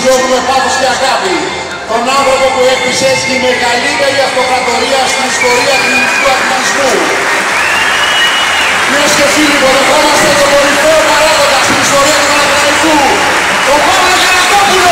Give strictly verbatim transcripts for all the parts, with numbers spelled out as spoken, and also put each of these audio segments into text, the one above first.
με πάθος και αγάπη. Τον άνθρωπο που έπεισε στη μεγαλύτερη αυτοκρατορία στην ιστορία του ελληνικού αθλητισμού. Κυρίες και φίλοι, υποδεχόμαστε τον κορυφαίο παράγοντα στην ιστορία του Παναθηναϊκού, τον Παύλο Γιαννακόπουλο!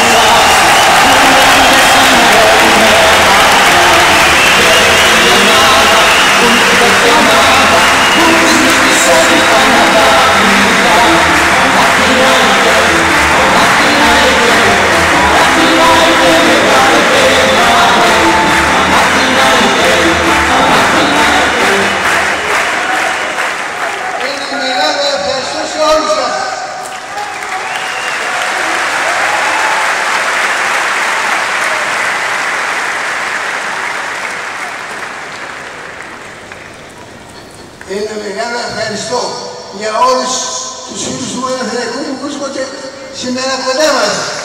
Ένα μεγάλο ευχαριστώ για όλους τους φίλους του Παναθηναϊκού που βρίσκονται σήμερα κοντά μας.